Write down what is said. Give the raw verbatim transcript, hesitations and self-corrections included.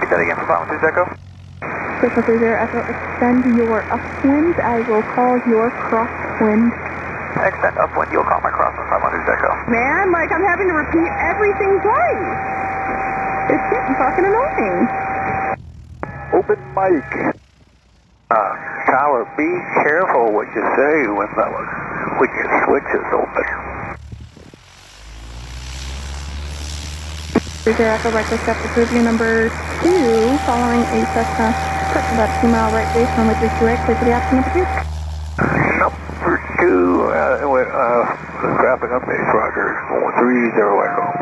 Repeat that again for five one six Echo. Cessna three zero Echo, extend your upwind. I will call your crosswind. Extend upwind, you'll call my crosswind five one six Echo. Man, like I'm having to repeat everything twice. It's getting fucking annoying. Open mic. Uh, Tyler, be careful what you say when the, when your switch is open. three zero Echo, right close to review number two, following a Cessna, touch about two mile right base, runway three two eight, clear for the option number two. Number two, uh, uh, traffic on base, Roger, three zero Echo.